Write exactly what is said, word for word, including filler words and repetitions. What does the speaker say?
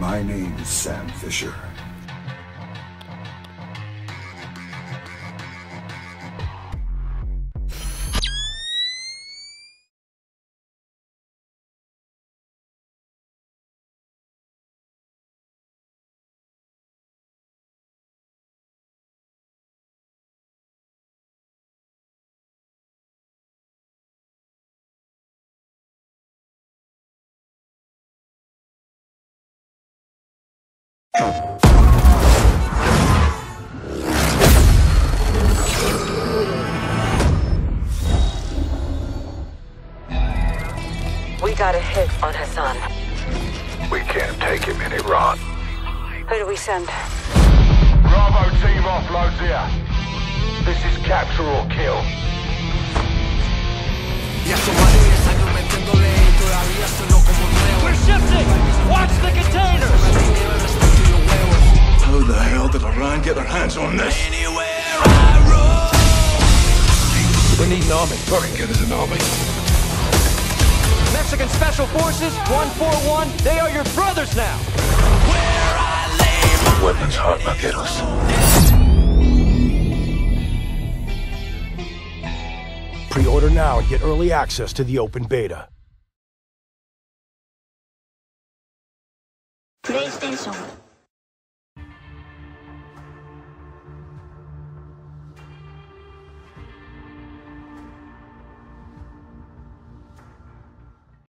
My name is Sam Fisher. We got a hit on Hassan. We can't take him in Iran. Who do we send? Bravo team offloads here. This is capture or kill. We're shifting! Watch the containers! How the hell did Iran get their hands on this? We need an army. Fucking get us an army. Mexican Special Forces, one forty-one, they are your brothers now! Weapons hard, vaqueros. Pre-order now and get early access to the open beta. PlayStation